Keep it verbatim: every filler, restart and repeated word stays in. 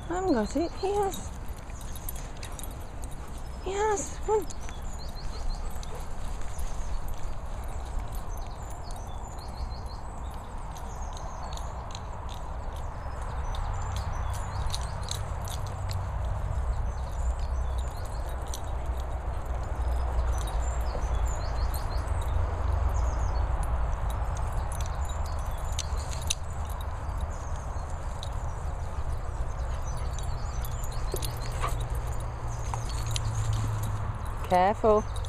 I haven't got it. He has. He has. Come on. Careful.